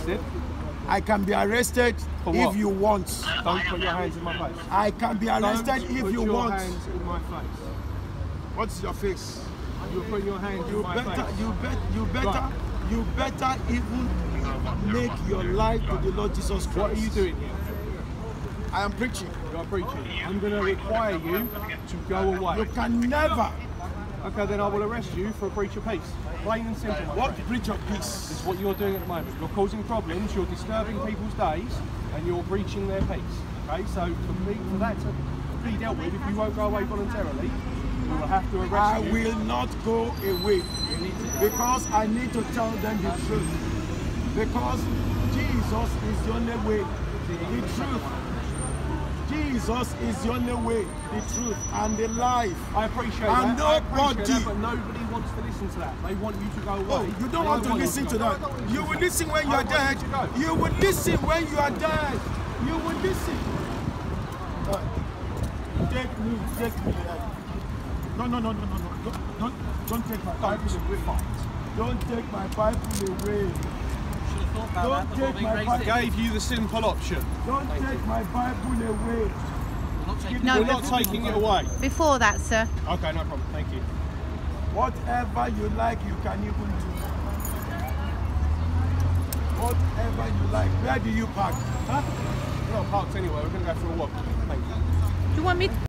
arrested. I can be arrested if you want. Don't put your hands in my face. I can be arrested if you want. Put your hands in my face. What's your face? You're putting your hands in my face. You better even make your life to the Lord Jesus Christ. What are you doing here? I am preaching. You are preaching. I'm going to require you to go away. You can never. Okay, then I will arrest you for a breach of peace. Plain and simple. What breach of peace? It's what you're doing at the moment. You're causing problems, you're disturbing people's days, and you're breaching their peace. Okay, so for that to be dealt with, if you won't go away voluntarily, we will have to arrest you. I will not go away because I need to tell them the truth. Because Jesus is the only way, the truth. Jesus is the only way, the truth, and the life. I appreciate and that. Nobody, but nobody wants to listen to that. They want you to go away. Oh, you don't want to listen to that. You will listen when you are dead. You will listen when you are dead. You will listen. Take me. No. Don't take my Bible away. Don't take my Bible away. Don't take my Bible. I gave you the simple option. Don't take my Bible away. We're not taking it away. Before that, sir. Okay, no problem. Thank you. Whatever you like, you can even do. Whatever you like. Where do you park? Huh? We're not parked anywhere. We're going to go for a walk. Thank you. Do you want me to